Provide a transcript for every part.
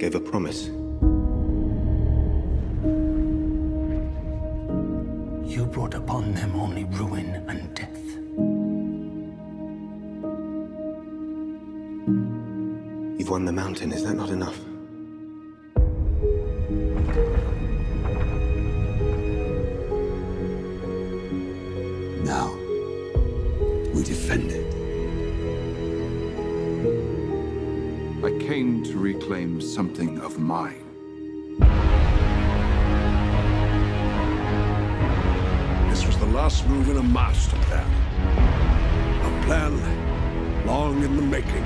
gave a promise. You brought upon them only ruin and death. You've won the mountain, is that not enough? Now, we defend it. I came to reclaim something of mine. This was the last move in a master plan. A plan long in the making.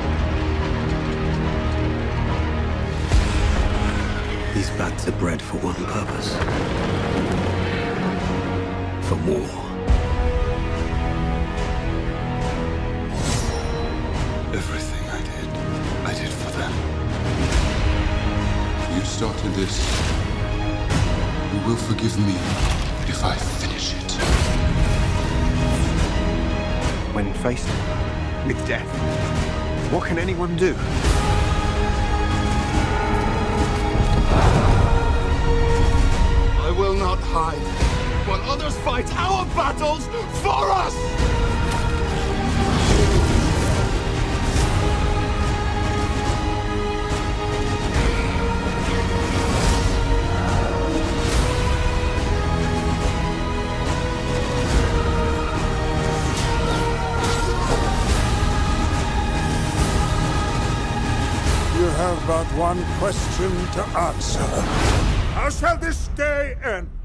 These bats are bred for one purpose. For war. Everything I did for them. You started this. You will forgive me if I finish it. When faced with death, what can anyone do? I will not hide while others fight our battles for us! You have but one question to answer. How shall this day end?